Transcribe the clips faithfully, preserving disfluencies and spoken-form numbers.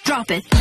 Drop it.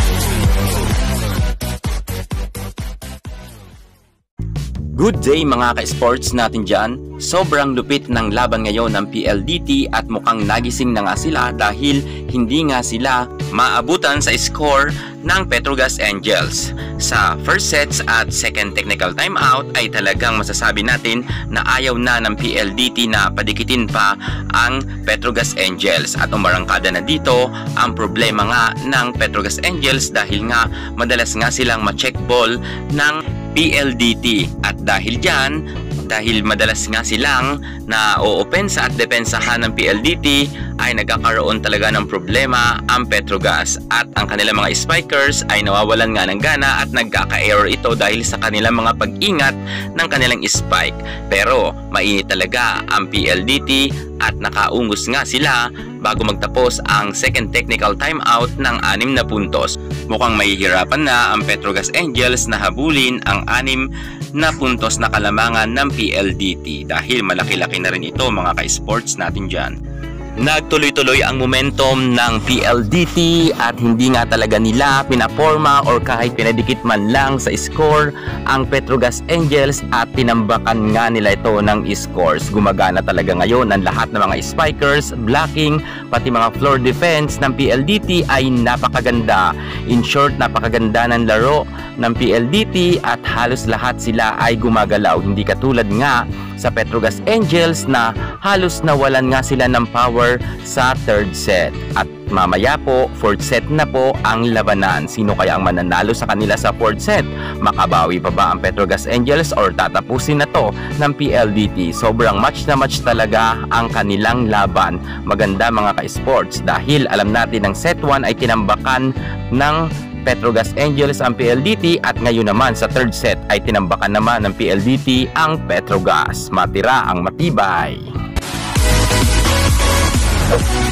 Good day mga ka-sports natin dyan. Sobrang lupit ng laban ngayon ng P L D T at mukhang nagising na nga sila dahil hindi nga sila maabutan sa score ng Petrogas Angels. Sa first sets at second technical timeout ay talagang masasabi natin na ayaw na ng P L D T na padikitin pa ang Petrogas Angels at umarangkada na dito ang problema nga ng Petrogas Angels dahil nga madalas nga silang ma-check ball ng P L D T at dahil dyan, dahil madalas nga silang na-o-opensa at depensahan ng P L D T ay nagkakaroon talaga ng problema ang Petrogas at ang kanilang mga spikers ay nawawalan nga ng gana at nagkaka-error ito dahil sa kanilang mga pag-ingat ng kanilang spike. Pero mainit talaga ang P L D T at nakaungos nga sila bago magtapos ang second technical timeout ng anim na puntos. Mukhang mahihirapan na ang Petrogas Angels na habulin ang anim na puntos na kalamangan ng P L D T dahil malaki-laki na rin ito mga ka-sports natin dyan. Nagtuloy-tuloy ang momentum ng P L D T at hindi nga talaga nila pinaporma or kahit pinadikit man lang sa score ang Petrogas Angels at tinambakan nga nila ito ng scores. Gumagana talaga ngayon ang lahat ng mga spikers, blocking, pati mga floor defense ng P L D T ay napakaganda. In short, napakaganda ng laro ng P L D T at halos lahat sila ay gumagalaw. Hindi katulad nga sa Petrogas Angels na halos nawalan nga sila ng power sa third set. At mamaya po, fourth set na po ang labanan. Sino kaya ang mananalo sa kanila sa fourth set? Makabawi pa ba ang Petrogas Angels or tatapusin na to ng P L D T? Sobrang match na match talaga ang kanilang laban. Maganda mga ka-sports dahil alam natin ang set one ay tinambakan ng Petrogas Angels ang P L D T at ngayon naman sa third set ay tinambakan naman ng P L D T ang Petrogas. Matira ang matibay.